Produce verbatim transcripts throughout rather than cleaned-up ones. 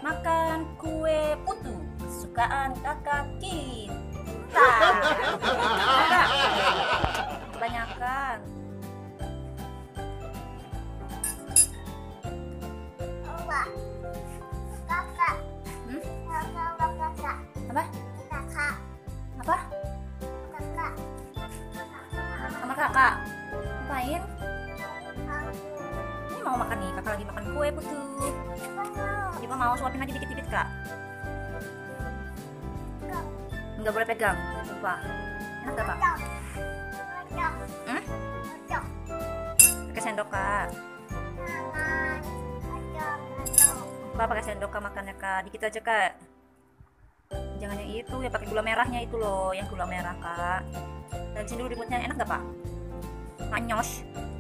makan kue putu kesukaan kakak kita. Kakak, kebanyakan. Kakak. Kakak. Hmm? Kakak. Kakak. Apa? Kakak. Apa? Kakak. Sama kakak. Ngapain? Aku. Ini mau makan nih, kakak lagi makan kue putu. Coba mau suapin aja dikit-dikit kak. Nggak boleh pegang, lupa. Enak gak pak? Hmm? Pakai sendok kak. Pak pakai sendok kak makannya kak, dikit aja kak. Jangan yang itu ya, pakai gula merahnya itu loh, yang gula merah kak. Dan sini dulu ributnya, enak gak pak? Manyos.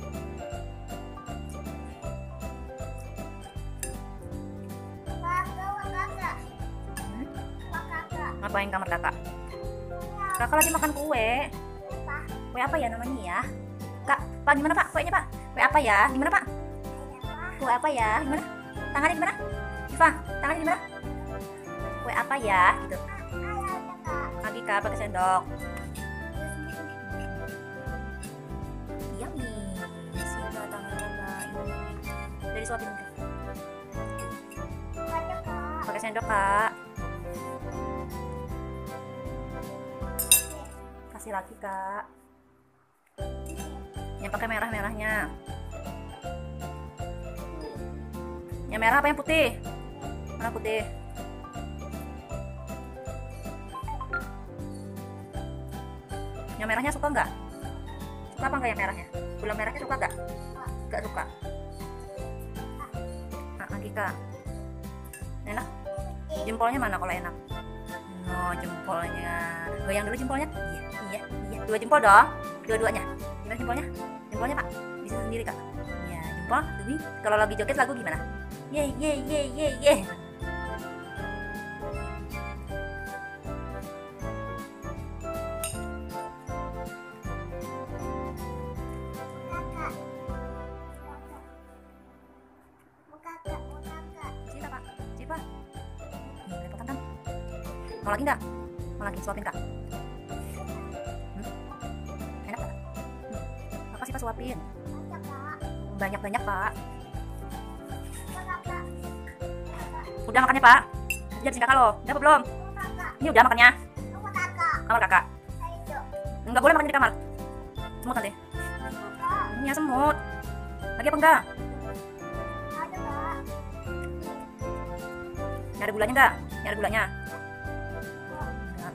Hmm? Ngapain kamar kakak? Kakak lagi makan kue. Kue apa ya namanya ya? Kak, pak gimana pak? Kuenya pak? Kue apa ya? Gimana pak? Kue apa ya? Gimana? Tangannya gimana? Iva, tangannya gimana? Kue apa ya? Gitu. Lagi kak pakai sendok. Yummy. Sini tangan kakak. Dari suapin. Pakai sendok kak. Kasih lagi kak. Yang pakai merah-merahnya. Yang merah apa yang putih? Mana putih? Yang merahnya suka nggak? Suka apa nggak yang merahnya? Gula merahnya suka nggak? Nggak suka. Nah, lagi kak. Enak? Jempolnya mana kalau enak? No, jempolnya. Goyang dulu jempolnya. Iya, iya, iya. Dua jempol dong. Dua-duanya. Gimana jempolnya? Jempolnya pak? Bisa sendiri kak. Iya, jempol. Tuh, kalau lagi joget lagu gimana? Ye ye ye ye ye. Sini pak. Sini pak. Nih, repotan kan? Mau lagi nggak? Mau lagi suapin kak? Hmm? Enak kak? Hmm. Apa sih pak suapin? Banyak-banyak pak. Udah makannya pak? Udah habisin kakak lo? Udah apa belum? Ini udah makannya? Kamar kakak? Enggak boleh makan di kamar. Semut nanti. Ini ya semut. Lagi apa enggak? Ini ada gulanya enggak? Ini ada gulanya? Enggak.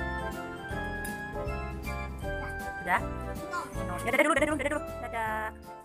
Udah? Dadah dulu, dadah dulu, dadah dulu. Dadah.